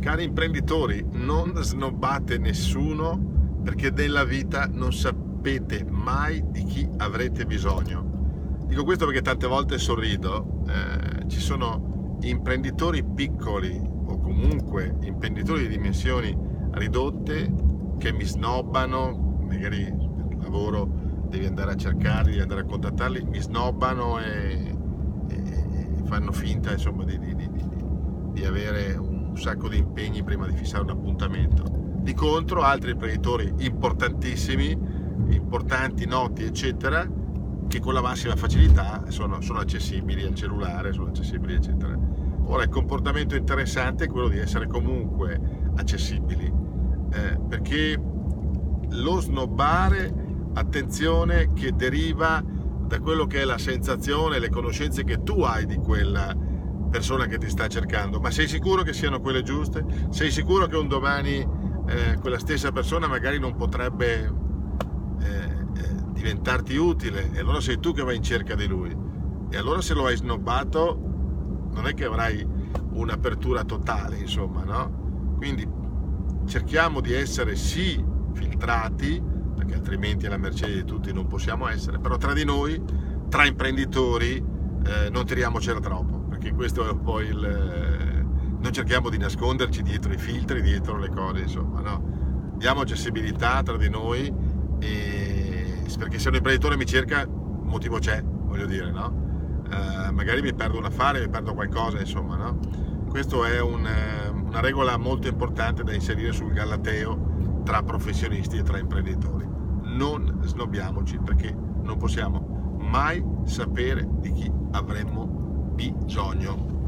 Cari imprenditori, non snobbate nessuno, perché nella vita non sapete mai di chi avrete bisogno. Dico questo perché tante volte sorrido, ci sono imprenditori piccoli o comunque imprenditori di dimensioni ridotte che mi snobbano, magari per lavoro devi andare a cercarli, devi andare a contattarli, mi snobbano e fanno finta, insomma, di avere un sacco di impegni prima di fissare un appuntamento. Di contro altri imprenditori importantissimi, importanti, noti, eccetera, che con la massima facilità sono accessibili al cellulare, sono accessibili, eccetera. Ora, il comportamento interessante è quello di essere comunque accessibili, perché lo snobbare, attenzione, che deriva da quello che è la sensazione, le conoscenze che tu hai di quella persona che ti sta cercando. Ma sei sicuro che siano quelle giuste? Sei sicuro che un domani quella stessa persona magari non potrebbe diventarti utile, e allora sei tu che vai in cerca di lui, e allora se lo hai snobbato non è che avrai un'apertura totale, insomma, no? Quindi cerchiamo di essere sì filtrati, perché altrimenti alla mercé di tutti non possiamo essere, però tra di noi, tra imprenditori, non tiriamocela troppo, perché questo è un po' non cerchiamo di nasconderci dietro i filtri, dietro le cose, insomma, no? Diamo accessibilità tra di noi, perché se un imprenditore mi cerca, motivo c'è, voglio dire, no? Magari mi perdo un affare, mi perdo qualcosa, insomma, no? Questo è una regola molto importante da inserire sul galateo tra professionisti e tra imprenditori. Non snobbiamoci, perché non possiamo mai sapere di chi avremmo bisogno.